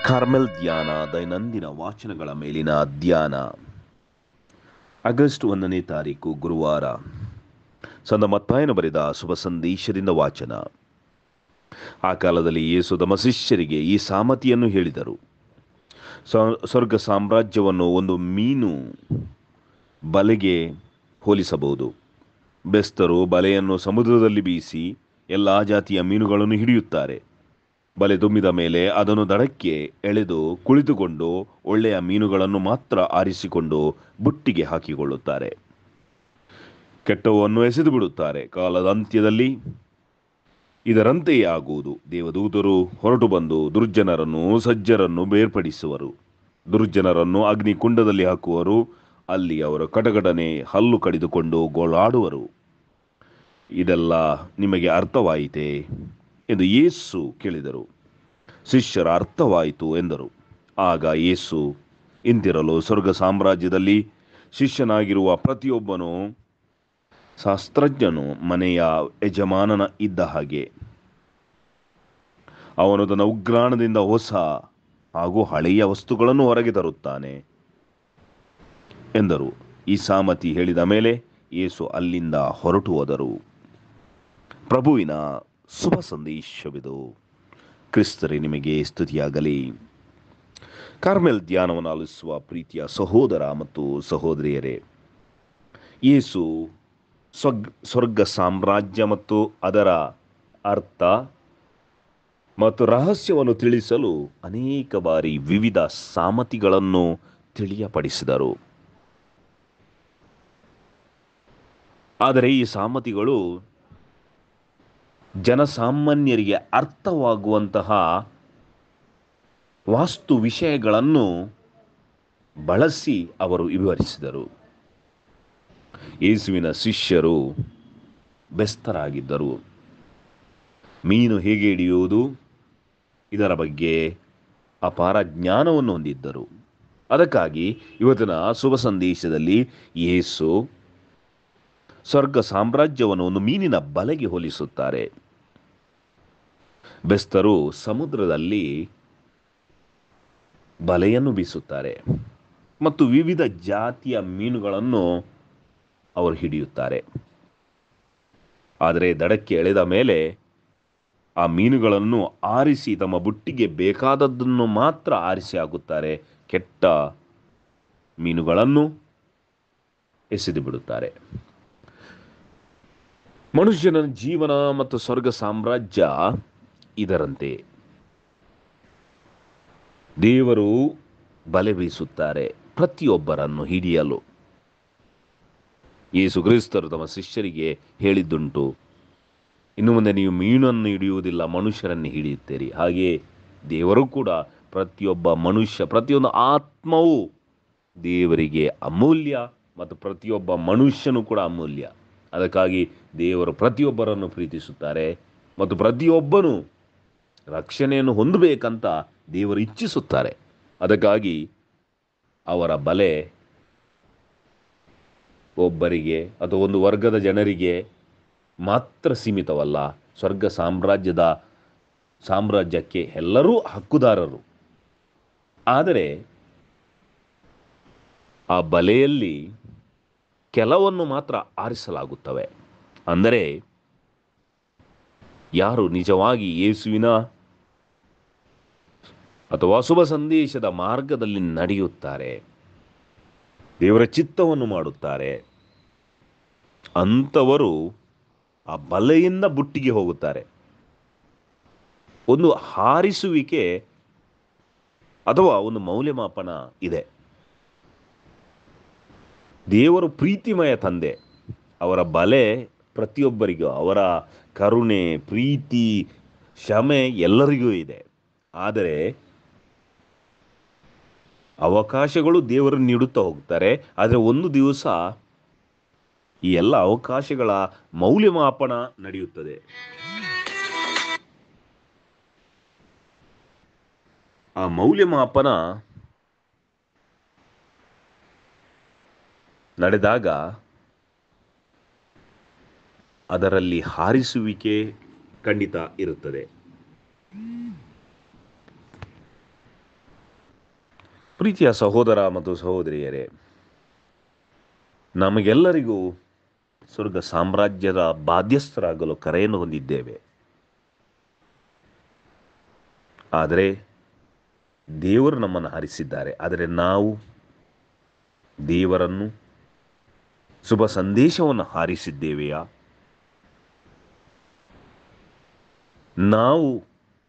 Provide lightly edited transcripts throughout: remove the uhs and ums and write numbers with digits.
Carmel ಧ್ಯಾನ ದೈನಂದಿನ ವಾಚನಗಳ ಮೇಲಿನ ಧ್ಯಾನ. ಆಗಸ್ಟ್ 1ನೇ ತಾರೀಕು ಗುರುವಾರ. ಸಂತ ಮತ್ತಾಯನು ಬರೆದ ಶುಭ ಸಂದೇಶದಿಂದ ವಾಚನ. ಆ ಕಾಲದಲ್ಲಿ ಯೇಸು ತಮ್ಮ ಶಿಷ್ಯರಿಗೆ ಈ ಸಾಮತಿಯನ್ನು ಹೇಳಿದರು. ಸ್ವರ್ಗ ಸಾಮ್ರಾಜ್ಯವನ್ನು ಒಂದು ಮೀನು ಬಲೆಗೆ ಹೋಲಿಸಬಹುದು. ಬೆಸ್ತರು ಬಲೆಯನ್ನು ಸಮುದ್ರದಲ್ಲಿ ಬೀಸಿ ಎಲ್ಲ ಜಾತಿಯ ಮೀನುಗಳನ್ನು ಹಿಡಿಯುತ್ತಾರೆ. ಬಲೆ ತುಂಬಿದ ಮೇಲೆ ಅದನ್ನು ದಡಕ್ಕೆ ಎಳೆದು ಕುಳಿತುಕೊಂಡು ಒಳ್ಳೆಯ ಮೀನುಗಳನ್ನು ಮಾತ್ರ ಆರಿಸಿಕೊಂಡು ಬುಟ್ಟಿಗೆ ಹಾಕಿಕೊಳ್ಳುತ್ತಾರೆ. ಕೆಟ್ಟವನ್ನು ಎಸೆದು ಬಿಡುತ್ತಾರೆ. ಕಾಲದ ಅಂತ್ಯದಲ್ಲಿ ಇದರಂತೆಯೇ ಆಗುವುದು. ದೇವದೂತರು ಹೊರಟು ಬಂದು ದುರ್ಜನರನ್ನು ಸಜ್ಜರನ್ನು ಬೇರ್ಪಡಿಸುವರು. ದುರ್ಜನರನ್ನು ಅಗ್ನಿಕುಂಡದಲ್ಲಿ ಹಾಕುವರು. ಅಲ್ಲಿ ಅವರು ಕಟಕಟನೆ ಹಲ್ಲು ಕಡಿದುಕೊಂಡು ಗೋಳಾಡುವರು. ಇದೆಲ್ಲ ನಿಮಗೆ ಅರ್ಥವಾಯಿತೆ ಎಂದು ಯೇಸು ಕೇಳಿದರು. ಶಿಷ್ಯರ ಅರ್ಥವಾಯಿತು ಎಂದರು. ಆಗ ಯೇಸು ಇಂತಿರಲು ಸ್ವರ್ಗ ಸಾಮ್ರಾಜ್ಯದಲ್ಲಿ ಶಿಷ್ಯನಾಗಿರುವ ಪ್ರತಿಯೊಬ್ಬನು ಶಾಸ್ತ್ರಜ್ಞನು ಮನೆಯ ಯಜಮಾನನ ಇದ್ದ ಹಾಗೆ. ಅವನು ತನ್ನ ಉಗ್ರಾಣದಿಂದ ಹೊಸ ಹಾಗೂ ಹಳೆಯ ವಸ್ತುಗಳನ್ನು ಹೊರಗೆ ತರುತ್ತಾನೆ ಎಂದರು. ಈ ಸಾಮತಿ ಹೇಳಿದ ಮೇಲೆ ಯೇಸು ಅಲ್ಲಿಂದ ಹೊರಟು ಹೋದರು. ಪ್ರಭುವಿನ ಶುಭ ಸಂದೇಶವಿದು. ಕ್ರಿಸ್ತರೇ ನಿಮಗೆ ಸ್ತುತಿಯಾಗಲಿ. ಕಾರ್ಮೆಲ್ ಧ್ಯಾನವನ್ನು ಆಲಿಸುವ ಪ್ರೀತಿಯ ಸಹೋದರ ಮತ್ತು ಸಹೋದರಿಯರೇ, ಯೇಸು ಸ್ವರ್ಗ ಸಾಮ್ರಾಜ್ಯ ಮತ್ತು ಅದರ ಅರ್ಥ ಮತ್ತು ರಹಸ್ಯವನ್ನು ತಿಳಿಸಲು ಅನೇಕ ಬಾರಿ ವಿವಿಧ ಸಾಮತಿಗಳನ್ನು ತಿಳಿಯಪಡಿಸಿದರು. ಆದರೆ ಈ ಸಾಮತಿಗಳು ಜನಸಾಮಾನ್ಯರಿಗೆ ಅರ್ಥವಾಗುವಂತಹ ವಾಸ್ತು ವಿಷಯಗಳನ್ನು ಬಳಸಿ ಅವರು ವಿವರಿಸಿದರು. ಯೇಸುವಿನ ಶಿಷ್ಯರು ಬೆಸ್ತರಾಗಿದ್ದರು. ಮೀನು ಹೇಗೆ ಹಿಡಿಯುವುದು ಇದರ ಬಗ್ಗೆ ಅಪಾರ ಜ್ಞಾನವನ್ನು ಹೊಂದಿದ್ದರು. ಅದಕ್ಕಾಗಿ ಇವತ್ತಿನ ಶುಭ ಸಂದೇಶದಲ್ಲಿ ಯೇಸು ಸ್ವರ್ಗ ಸಾಮ್ರಾಜ್ಯವನ್ನು ಒಂದು ಮೀನಿನ ಬಲೆಗೆ ಹೋಲಿಸುತ್ತಾರೆ. ಬೆಸ್ತರು ಸಮುದ್ರದಲ್ಲಿ ಬಲೆಯನ್ನು ಬೀಸುತ್ತಾರೆ ಮತ್ತು ವಿವಿಧ ಜಾತಿಯ ಮೀನುಗಳನ್ನು ಅವರು ಹಿಡಿಯುತ್ತಾರೆ. ಆದರೆ ದಡಕ್ಕೆ ಎಳೆದ ಮೇಲೆ ಆ ಮೀನುಗಳನ್ನು ಆರಿಸಿ ತಮ್ಮ ಬುಟ್ಟಿಗೆ ಬೇಕಾದದ್ದನ್ನು ಮಾತ್ರ ಆರಿಸಿ ಹಾಕುತ್ತಾರೆ. ಕೆಟ್ಟ ಮೀನುಗಳನ್ನು ಎಸೆದು ಬಿಡುತ್ತಾರೆ. ಮನುಷ್ಯನ ಜೀವನ ಮತ್ತು ಸ್ವರ್ಗ ಸಾಮ್ರಾಜ್ಯ ಇದರಂತೆ. ದೇವರು ಬಲೆ ಬೀಸುತ್ತಾರೆ ಪ್ರತಿಯೊಬ್ಬರನ್ನು ಹಿಡಿಯಲು. ಯೇಸು ಕ್ರಿಸ್ತರು ತಮ್ಮ ಶಿಷ್ಯರಿಗೆ ಹೇಳಿದ್ದುಂಟು, ಇನ್ನು ಮುಂದೆ ನೀವು ಮೀನನ್ನು ಹಿಡಿಯುವುದಿಲ್ಲ, ಮನುಷ್ಯರನ್ನು ಹಿಡಿಯುತ್ತೀರಿ. ಹಾಗೆಯೇ ದೇವರು ಕೂಡ ಪ್ರತಿಯೊಬ್ಬ ಮನುಷ್ಯ, ಪ್ರತಿಯೊಂದು ಆತ್ಮವು ದೇವರಿಗೆ ಅಮೂಲ್ಯ ಮತ್ತು ಪ್ರತಿಯೊಬ್ಬ ಮನುಷ್ಯನೂ ಕೂಡ ಅಮೂಲ್ಯ. ಅದಕ್ಕಾಗಿ ದೇವರು ಪ್ರತಿಯೊಬ್ಬರನ್ನು ಪ್ರೀತಿಸುತ್ತಾರೆ ಮತ್ತು ಪ್ರತಿಯೊಬ್ಬನು ರಕ್ಷಣೆಯನ್ನು ಹೊಂದಬೇಕಂತ ದೇವರು ಇಚ್ಛಿಸುತ್ತಾರೆ. ಅದಕ್ಕಾಗಿ ಅವರ ಬಲೆ ಒಬ್ಬರಿಗೆ ಅಥವಾ ಒಂದು ವರ್ಗದ ಜನರಿಗೆ ಮಾತ್ರ ಸೀಮಿತವಲ್ಲ. ಸ್ವರ್ಗ ಸಾಮ್ರಾಜ್ಯಕ್ಕೆ ಎಲ್ಲರೂ ಹಕ್ಕುದಾರರು. ಆದರೆ ಆ ಬಲೆಯಲ್ಲಿ ಕೆಲವನ್ನು ಮಾತ್ರ ಆರಿಸಲಾಗುತ್ತವೆ. ಅಂದರೆ ಯಾರು ನಿಜವಾಗಿ ಯೇಸುವಿನ ಅಥವಾ ಶುಭ ಸಂದೇಶದ ಮಾರ್ಗದಲ್ಲಿ ನಡೆಯುತ್ತಾರೆ, ದೇವರ ಚಿತ್ತವನ್ನು ಮಾಡುತ್ತಾರೆ, ಅಂಥವರು ಆ ಬಲೆಯಿಂದ ಬುಟ್ಟಿಗೆ ಹೋಗುತ್ತಾರೆ. ಒಂದು ಹಾರಿಸುವಿಕೆ ಅಥವಾ ಒಂದು ಮೌಲ್ಯಮಾಪನ ಇದೆ. ದೇವರು ಪ್ರೀತಿಮಯ ತಂದೆ. ಅವರ ಬಲೆ ಪ್ರತಿಯೊಬ್ಬರಿಗೂ, ಅವರ ಕರುಣೆ, ಪ್ರೀತಿ, ಕ್ಷಮೆ ಎಲ್ಲರಿಗೂ ಇದೆ. ಆದರೆ ಅವಕಾಶಗಳು ದೇವರು ನೀಡುತ್ತಾ ಹೋಗ್ತಾರೆ. ಆದರೆ ಒಂದು ದಿವಸ ಈ ಎಲ್ಲ ಅವಕಾಶಗಳ ಮೌಲ್ಯಮಾಪನ ನಡೆಯುತ್ತದೆ. ಆ ಮೌಲ್ಯಮಾಪನ ನಡೆದಾಗ ಅದರಲ್ಲಿ ಹಾರಿಸುವಿಕೆ ಖಂಡಿತ ಇರುತ್ತದೆ. ಪ್ರೀತಿಯ ಸಹೋದರ ಮತ್ತು ಸಹೋದರಿಯರೇ, ನಮಗೆಲ್ಲರಿಗೂ ಸ್ವರ್ಗ ಸಾಮ್ರಾಜ್ಯದ ಬಾಧ್ಯಸ್ಥರಾಗಲು ಕರೆಯನ್ನು ಹೊಂದಿದ್ದೇವೆ. ಆದರೆ ದೇವರು ನಮ್ಮನ್ನು ಆರಿಸಿದ್ದಾರೆ. ಆದರೆ ನಾವು ದೇವರನ್ನು, ಶುಭ ಸಂದೇಶವನ್ನು ಹಾರಿಸಿದ್ದೇವೆಯಾ? ನಾವು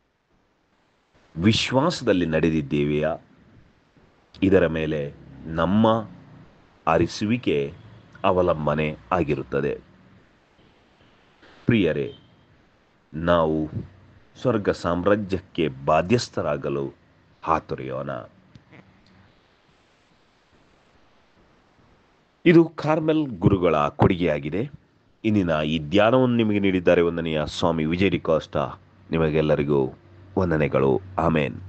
ವಿಶ್ವಾಸದಲ್ಲಿ ನಡೆದಿದ್ದೇವೆಯಾ? ಇದರ ಮೇಲೆ ನಮ್ಮ ಆರಿಸುವಿಕೆ ಅವಲಂಬನೆ ಆಗಿರುತ್ತದೆ. ಪ್ರಿಯರೇ, ನಾವು ಸ್ವರ್ಗ ಸಾಮ್ರಾಜ್ಯಕ್ಕೆ ಬಾಧ್ಯಸ್ಥರಾಗಲು ಹಾತೊರೆಯೋಣ. ಇದು ಕಾರ್ಮೆಲ್ ಗುರುಗಳ ಕೊಡುಗೆಯಾಗಿದೆ. ಇಂದಿನ ಈ ಧ್ಯಾನವನ್ನು ನಿಮಗೆ ನೀಡಿದ್ದಾರೆ ವಂದನೆಯ ಸ್ವಾಮಿ ವಿಜಯ್ ಡಿಕಾಸ್ಟಾ. ನಿಮಗೆಲ್ಲರಿಗೂ ವಂದನೆಗಳು. ಆಮೇನ್.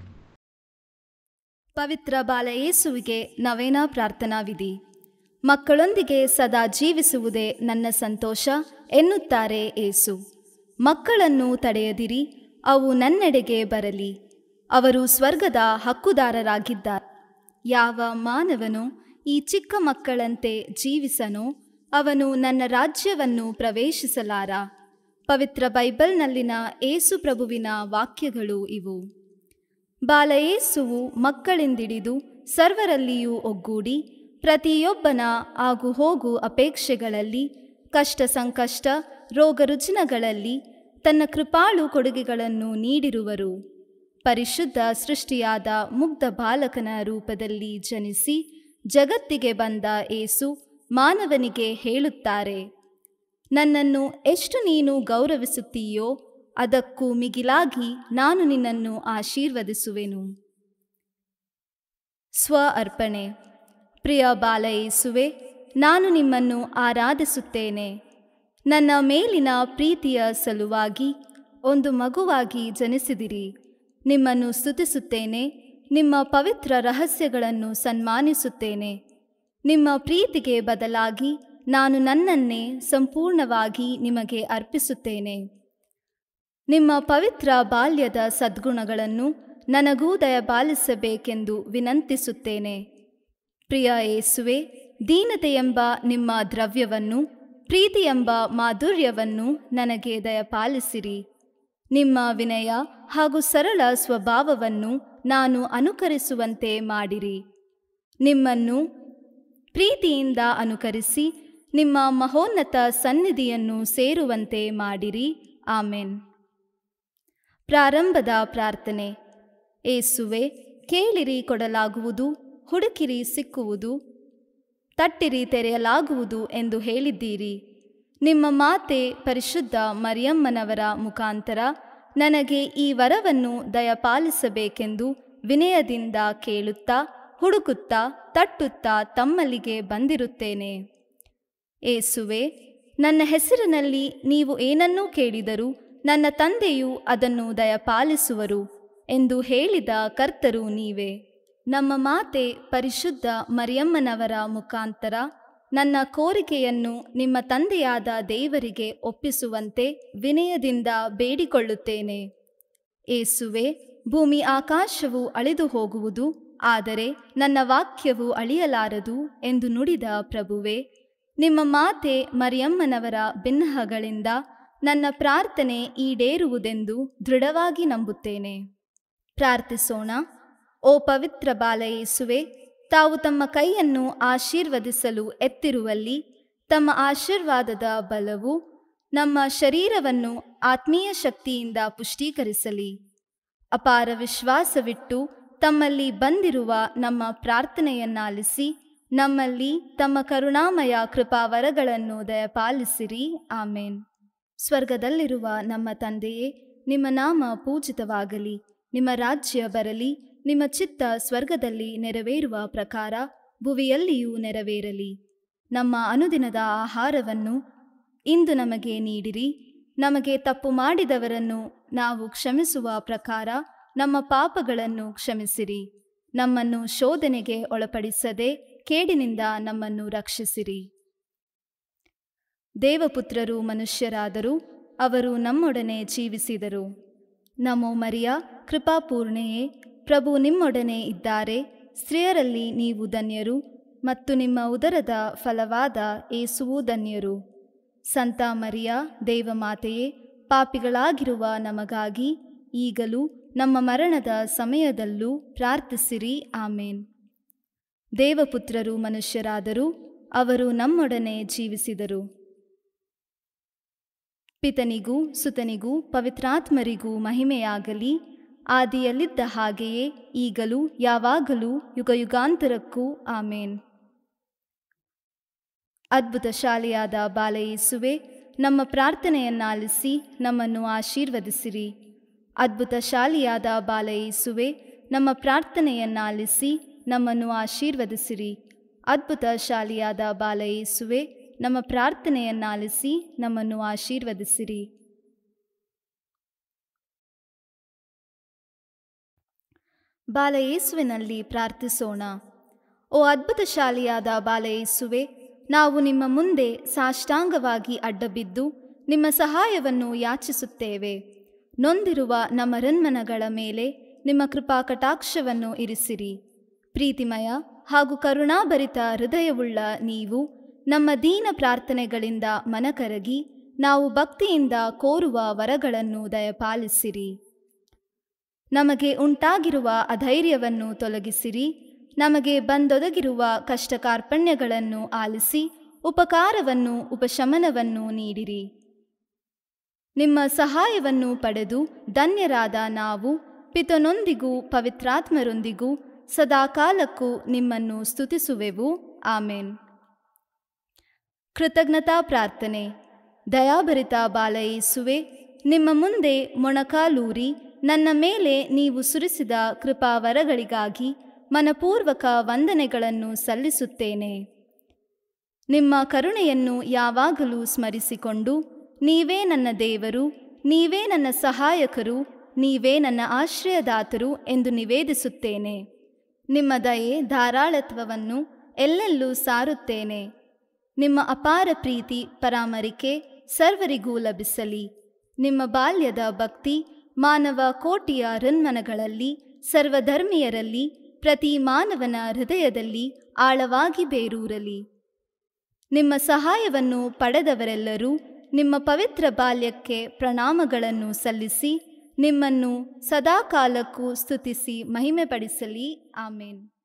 ಪವಿತ್ರ ಬಾಲ ಯೇಸುವಿಗೆ ನವೇನಾ ಪ್ರಾರ್ಥನಾ ವಿಧಿ. ಮಕ್ಕಳೊಂದಿಗೆ ಸದಾ ಜೀವಿಸುವುದೇ ನನ್ನ ಸಂತೋಷ ಎನ್ನುತ್ತಾರೆ ಏಸು. ಮಕ್ಕಳನ್ನು ತಡೆಯದಿರಿ, ಅವು ನನ್ನೆಡೆಗೆ ಬರಲಿ. ಅವರು ಸ್ವರ್ಗದ ಹಕ್ಕುದಾರರಾಗಿದ್ದಾರೆ. ಯಾವ ಮಾನವನು ಈ ಚಿಕ್ಕ ಮಕ್ಕಳಂತೆ ಜೀವಿಸನೋ ಅವನು ನನ್ನ ರಾಜ್ಯವನ್ನು ಪ್ರವೇಶಿಸಲಾರ. ಪವಿತ್ರ ಬೈಬಲ್ನಲ್ಲಿನ ಏಸು ಪ್ರಭುವಿನ ವಾಕ್ಯಗಳು ಇವು. ಬಾಲ ಯೇಸುವು ಮಕ್ಕಳಿಂದಿಡಿದು ಸರ್ವರಲ್ಲಿಯೂ ಒಗ್ಗೂಡಿ ಪ್ರತಿಯೊಬ್ಬನ ಆಗುಹೋಗು ಅಪೇಕ್ಷೆಗಳಲ್ಲಿ, ಕಷ್ಟ ಸಂಕಷ್ಟ, ರೋಗ ರುಜಿನಗಳಲ್ಲಿ ತನ್ನ ಕೃಪಾಳು ಕೊಡುಗೆಗಳನ್ನು ನೀಡಿರುವರು. ಪರಿಶುದ್ಧ ಸೃಷ್ಟಿಯಾದ ಮುಗ್ಧ ಬಾಲಕನ ರೂಪದಲ್ಲಿ ಜನಿಸಿ ಜಗತ್ತಿಗೆ ಬಂದ ಏಸು ಮಾನವನಿಗೆ ಹೇಳುತ್ತಾರೆ, ನನ್ನನ್ನು ಎಷ್ಟು ನೀನು ಗೌರವಿಸುತ್ತೀಯೋ ಅದಕ್ಕೂ ಮಿಗಿಲಾಗಿ ನಾನು ನಿನ್ನನ್ನು ಆಶೀರ್ವದಿಸುವೆನು. ಸ್ವ ಅರ್ಪಣೆ. ಪ್ರಿಯ ಬಾಲ ಯೇಸುವೆ, ನಾನು ನಿಮ್ಮನ್ನು ಆರಾಧಿಸುತ್ತೇನೆ. ನನ್ನ ಮೇಲಿನ ಪ್ರೀತಿಯ ಸಲುವಾಗಿ ಒಂದು ಮಗುವಾಗಿ ಜನಿಸಿದಿರಿ. ನಿಮ್ಮನ್ನು ಸ್ತುತಿಸುತ್ತೇನೆ. ನಿಮ್ಮ ಪವಿತ್ರ ರಹಸ್ಯಗಳನ್ನು ಸನ್ಮಾನಿಸುತ್ತೇನೆ. ನಿಮ್ಮ ಪ್ರೀತಿಗೆ ಬದಲಾಗಿ ನಾನು ನನ್ನನ್ನೇ ಸಂಪೂರ್ಣವಾಗಿ ನಿಮಗೆ ಅರ್ಪಿಸುತ್ತೇನೆ. ನಿಮ್ಮ ಪವಿತ್ರ ಬಾಲ್ಯದ ಸದ್ಗುಣಗಳನ್ನು ನನಗೂ ದಯಪಾಲಿಸಬೇಕೆಂದು ವಿನಂತಿಸುತ್ತೇನೆ. ಪ್ರಿಯ ಯೇಸುವೆ, ದೀನತೆಯೆಂಬ ನಿಮ್ಮ ದ್ರವ್ಯವನ್ನು, ಪ್ರೀತಿಯೆಂಬ ಮಾಧುರ್ಯವನ್ನು ನನಗೆ ದಯಪಾಲಿಸಿರಿ. ನಿಮ್ಮ ವಿನಯ ಹಾಗೂ ಸರಳ ಸ್ವಭಾವವನ್ನು ನಾನು ಅನುಕರಿಸುವಂತೆ ಮಾಡಿರಿ. ನಿಮ್ಮನ್ನು ಪ್ರೀತಿಯಿಂದ ಅನುಕರಿಸಿ ನಿಮ್ಮ ಮಹೋನ್ನತ ಸನ್ನಿಧಿಯನ್ನು ಸೇರುವಂತೆ ಮಾಡಿರಿ. ಆಮೆನ್. ಪ್ರಾರಂಭದ ಪ್ರಾರ್ಥನೆ. ಏಸುವೆ, ಕೇಳಿರಿ ಕೊಡಲಾಗುವುದು, ಹುಡುಕಿರಿ ಸಿಕ್ಕುವುದು, ತಟ್ಟಿರಿ ತೆರೆಯಲಾಗುವುದು ಎಂದು ಹೇಳಿದ್ದೀರಿ. ನಿಮ್ಮ ಮಾತೆ ಪರಿಶುದ್ಧ ಮರಿಯಮ್ಮನವರ ಮುಖಾಂತರ ನನಗೆ ಈ ವರವನ್ನು ದಯಪಾಲಿಸಬೇಕೆಂದು ವಿನಯದಿಂದ ಕೇಳುತ್ತಾ, ಹುಡುಕುತ್ತಾ, ತಟ್ಟುತ್ತಾ ತಮ್ಮಲ್ಲಿಗೆ ಬಂದಿರುತ್ತೇನೆ. ಏಸುವೆ, ನನ್ನ ಹೆಸರಿನಲ್ಲಿ ನೀವು ಏನನ್ನೂ ಕೇಳಿದರೂ ನನ್ನ ತಂದೆಯು ಅದನ್ನು ದಯಪಾಲಿಸುವರು ಎಂದು ಹೇಳಿದ ಕರ್ತರು ನೀವೇ. ನಮ್ಮ ಮಾತೆ ಪರಿಶುದ್ಧ ಮರಿಯಮ್ಮನವರ ಮುಖಾಂತರ ನನ್ನ ಕೋರಿಕೆಯನ್ನು ನಿಮ್ಮ ತಂದೆಯಾದ ದೇವರಿಗೆ ಒಪ್ಪಿಸುವಂತೆ ವಿನಯದಿಂದ ಬೇಡಿಕೊಳ್ಳುತ್ತೇನೆ. ಏಸುವೆ, ಭೂಮಿ ಆಕಾಶವು ಅಳಿದು ಹೋಗುವುದು, ಆದರೆ ನನ್ನ ವಾಕ್ಯವು ಅಳಿಯಲಾರದು ಎಂದು ನುಡಿದ ಪ್ರಭುವೆ, ನಿಮ್ಮ ಮಾತೆ ಮರಿಯಮ್ಮನವರ ಬಿನ್ನಹಗಳಿಂದ ನನ್ನ ಪ್ರಾರ್ಥನೆ ಈಡೇರುವುದೆಂದು ದೃಢವಾಗಿ ನಂಬುತ್ತೇನೆ. ಪ್ರಾರ್ಥಿಸೋಣ. ಓ ಪವಿತ್ರ ಬಾಲ ಯೇಸುವೆ, ತಾವು ತಮ್ಮ ಕೈಯನ್ನು ಆಶೀರ್ವದಿಸಲು ಎತ್ತಿರುವಲ್ಲಿ ತಮ್ಮ ಆಶೀರ್ವಾದದ ಬಲವು ನಮ್ಮ ಶರೀರವನ್ನು ಆತ್ಮೀಯ ಶಕ್ತಿಯಿಂದ ಪುಷ್ಟೀಕರಿಸಲಿ. ಅಪಾರ ವಿಶ್ವಾಸವಿಟ್ಟು ತಮ್ಮಲ್ಲಿ ಬಂದಿರುವ ನಮ್ಮ ಪ್ರಾರ್ಥನೆಯನ್ನಾಲಿಸಿ ನಮ್ಮಲ್ಲಿ ತಮ್ಮ ಕರುಣಾಮಯ ಕೃಪಾವರಗಳನ್ನು ದಯಪಾಲಿಸಿರಿ. ಆಮೇನ್. ಸ್ವರ್ಗದಲ್ಲಿರುವ ನಮ್ಮ ತಂದೆಯೇ, ನಿಮ್ಮ ನಾಮ ಪೂಜಿತವಾಗಲಿ. ನಿಮ್ಮ ರಾಜ್ಯ ಬರಲಿ. ನಿಮ್ಮ ಚಿತ್ತ ಸ್ವರ್ಗದಲ್ಲಿ ನೆರವೇರುವ ಪ್ರಕಾರ ಭುವಿಯಲ್ಲಿಯೂ ನೆರವೇರಲಿ. ನಮ್ಮ ಅನುದಿನದ ಆಹಾರವನ್ನು ಇಂದು ನಮಗೆ ನೀಡಿರಿ. ನಮಗೆ ತಪ್ಪು ಮಾಡಿದವರನ್ನು ನಾವು ಕ್ಷಮಿಸುವ ಪ್ರಕಾರ ನಮ್ಮ ಪಾಪಗಳನ್ನು ಕ್ಷಮಿಸಿರಿ. ನಮ್ಮನ್ನು ಶೋಧನೆಗೆ ಒಳಪಡಿಸದೆ ಕೇಡಿನಿಂದ ನಮ್ಮನ್ನು ರಕ್ಷಿಸಿರಿ. ದೇವಪುತ್ರರು ಮನುಷ್ಯರಾದರು, ಅವರು ನಮ್ಮೊಡನೆ ಜೀವಿಸಿದರು. ನಮೋ ಮರಿಯ, ಕೃಪಾಪೂರ್ಣೆಯೇ, ಪ್ರಭು ನಿಮ್ಮೊಡನೆ ಇದ್ದಾರೆ. ಸ್ತ್ರೀಯರಲ್ಲಿ ನೀವು ಧನ್ಯರು, ಮತ್ತು ನಿಮ್ಮ ಉದರದ ಫಲವಾದ ಯೇಸುವೂ ಧನ್ಯರು. ಸಂತ ಮರಿಯ ದೇವಮಾತೆಯೇ, ಪಾಪಿಗಳಾಗಿರುವ ನಮಗಾಗಿ ಈಗಲೂ ನಮ್ಮ ಮರಣದ ಸಮಯದಲ್ಲೂ ಪ್ರಾರ್ಥಿಸಿರಿ. ಆಮೇನ್. ದೇವಪುತ್ರರು ಮನುಷ್ಯರಾದರು, ಅವರು ನಮ್ಮೊಡನೆ ಜೀವಿಸಿದರು. ಪಿತನಿಗೂ ಸುತನಿಗೂ ಪವಿತ್ರಾತ್ಮರಿಗೂ ಮಹಿಮೆಯಾಗಲಿ, ಆದಿಯಲ್ಲಿದ್ದ ಹಾಗೆಯೇ ಈಗಲೂ ಯಾವಾಗಲೂ ಯುಗಯುಗಾಂತರಕ್ಕೂ ಆಮೇನ್. ಅದ್ಭುತ ಶಾಲೆಯಾದ ಬಾಲಯೇಸುವೆ, ನಮ್ಮ ಪ್ರಾರ್ಥನೆಯನ್ನಾಲಿಸಿ ನಮ್ಮನ್ನು ಆಶೀರ್ವದಿಸಿರಿ. ಅದ್ಭುತ ಶಾಲೆಯಾದ ಬಾಲಯೇಸುವೆ, ನಮ್ಮ ಪ್ರಾರ್ಥನೆಯನ್ನಾಲಿಸಿ ನಮ್ಮನ್ನು ಆಶೀರ್ವದಿಸಿರಿ. ಅದ್ಭುತ ಶಾಲೆಯಾದ ಬಾಲಯೇಸುವೆ, ನಮ್ಮ ಪ್ರಾರ್ಥನೆಯನ್ನಾಲಿಸಿ ನಮ್ಮನ್ನು ಆಶೀರ್ವದಿಸಿರಿ. ಬಾಲಯೇಸುವಿನಲ್ಲಿ ಪ್ರಾರ್ಥಿಸೋಣ. ಓ ಅದ್ಭುತ ಶಾಲೆಯಾದ ಬಾಲಯೇಸುವೆ, ನಾವು ನಿಮ್ಮ ಮುಂದೆ ಸಾಷ್ಟಾಂಗವಾಗಿ ಅಡ್ಡಬಿದ್ದು ನಿಮ್ಮ ಸಹಾಯವನ್ನು ಯಾಚಿಸುತ್ತೇವೆ. ನೊಂದಿರುವ ನಮ್ಮ ರನ್ಮನಗಳ ಮೇಲೆ ನಿಮ್ಮ ಕೃಪಾ ಕಟಾಕ್ಷವನ್ನು ಇರಿಸಿರಿ. ಪ್ರೀತಿಮಯ ಹಾಗೂ ಕರುಣಾಭರಿತ ಹೃದಯವುಳ್ಳ ನೀವು ನಮ್ಮ ದೀನ ಪ್ರಾರ್ಥನೆಗಳಿಂದ ಮನಕರಗಿ ನಾವು ಭಕ್ತಿಯಿಂದ ಕೋರುವ ವರಗಳನ್ನು ದಯಪಾಲಿಸಿರಿ. ನಮಗೆ ಉಂಟಾಗಿರುವ ಅಧೈರ್ಯವನ್ನು ತೊಲಗಿಸಿರಿ. ನಮಗೆ ಬಂದೊದಗಿರುವ ಕಷ್ಟ ಕಾರ್ಪಣ್ಯಗಳನ್ನು ಆಲಿಸಿ ಉಪಕಾರವನ್ನು ಉಪಶಮನವನ್ನು ನೀಡಿರಿ. ನಿಮ್ಮ ಸಹಾಯವನ್ನು ಪಡೆದು ಧನ್ಯರಾದ ನಾವು ಪಿತನೊಂದಿಗೂ ಪವಿತ್ರಾತ್ಮರೊಂದಿಗೂ ಸದಾಕಾಲಕ್ಕೂ ನಿಮ್ಮನ್ನು ಸ್ತುತಿಸುವೆವು. ಆಮೇನ್. ಕೃತಜ್ಞತಾ ಪ್ರಾರ್ಥನೆ. ದಯಾಭರಿತ ಬಾಲಯೇಸುವೆ, ನಿಮ್ಮ ಮುಂದೆ ಮೊಣಕಾಲೂರಿ ನನ್ನ ಮೇಲೆ ನೀವು ಸುರಿಸಿದ ಕೃಪಾವರಗಳಿಗಾಗಿ ಮನಪೂರ್ವಕ ವಂದನೆಗಳನ್ನು ಸಲ್ಲಿಸುತ್ತೇನೆ. ನಿಮ್ಮ ಕರುಣೆಯನ್ನು ಯಾವಾಗಲೂ ಸ್ಮರಿಸಿಕೊಂಡು, ನೀವೇ ನನ್ನ ದೇವರು, ನೀವೇ ನನ್ನ ಸಹಾಯಕರು, ನೀವೇ ನನ್ನ ಆಶ್ರಯದಾತರು ಎಂದು ನಿವೇದಿಸುತ್ತೇನೆ. ನಿಮ್ಮ ದಯೆ ಧಾರಾಳತ್ವವನ್ನು ಎಲ್ಲೆಲ್ಲೂ ಸಾರುತ್ತೇನೆ. ನಿಮ್ಮ ಅಪಾರ ಪ್ರೀತಿ ಪರಾಮರಿಕೆ ಸರ್ವರಿಗೂ ಲಭಿಸಲಿ. ನಿಮ್ಮ ಬಾಲ್ಯದ ಭಕ್ತಿ ಮಾನವ ಕೋಟಿಯ ರನ್ಮನಗಳಲ್ಲಿ, ಸರ್ವಧರ್ಮೀಯರಲ್ಲಿ, ಪ್ರತಿ ಮಾನವನ ಹೃದಯದಲ್ಲಿ ಆಳವಾಗಿ ಬೇರೂರಲಿ. ನಿಮ್ಮ ಸಹಾಯವನ್ನು ಪಡೆದವರೆಲ್ಲರೂ ನಿಮ್ಮ ಪವಿತ್ರ ಬಾಲ್ಯಕ್ಕೆ ಪ್ರಣಾಮಗಳನ್ನು ಸಲ್ಲಿಸಿ ನಿಮ್ಮನ್ನು ಸದಾಕಾಲಕ್ಕೂ ಸ್ತುತಿಸಿ ಮಹಿಮೆಪಡಿಸಲಿ. ಆಮೇನ್.